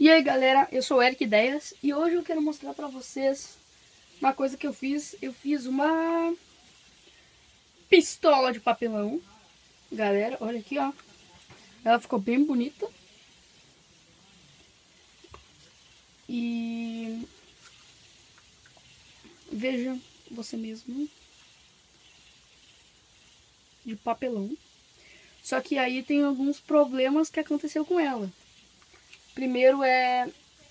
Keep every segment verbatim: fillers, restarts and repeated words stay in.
E aí galera, eu sou o Eric Ideias e hoje eu quero mostrar pra vocês uma coisa que eu fiz. Eu fiz uma pistola de papelão. Galera, olha aqui, ó. Ela ficou bem bonita. E veja você mesmo. De papelão. Só que aí tem alguns problemas que aconteceu com ela. Primeiro é...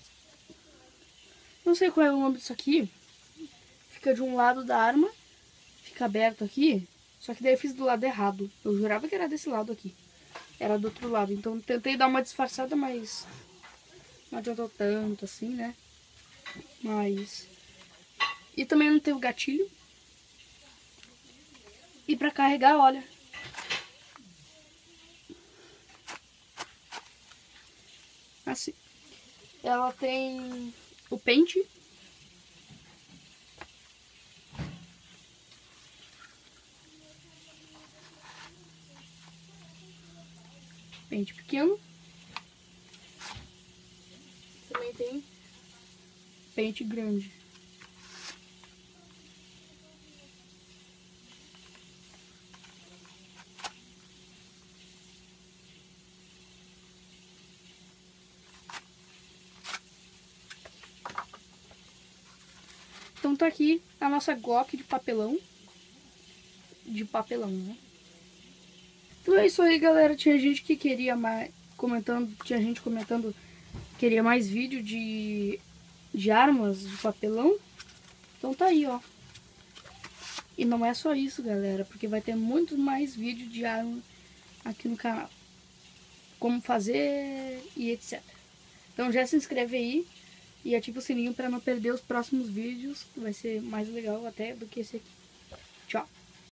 não sei qual é o nome disso aqui. Fica de um lado da arma. Fica aberto aqui. Só que daí eu fiz do lado errado. Eu jurava que era desse lado aqui. Era do outro lado. Então tentei dar uma disfarçada, mas não adiantou tanto assim, né? Mas... e também não tem o gatilho. E pra carregar, olha. Assim. Ela tem o pente. Pente pequeno. Também tem pente grande. Então tá aqui a nossa Glock de papelão. De papelão, né? Então é isso aí, galera. Tinha gente que queria mais... comentando... tinha gente comentando... queria mais vídeo de... de armas de papelão. Então tá aí, ó. E não é só isso, galera. Porque vai ter muito mais vídeo de arma aqui no canal. Como fazer e etcétera. Então já se inscreve aí. E ativa o sininho para não perder os próximos vídeos. Que vai ser mais legal até do que esse aqui. Tchau.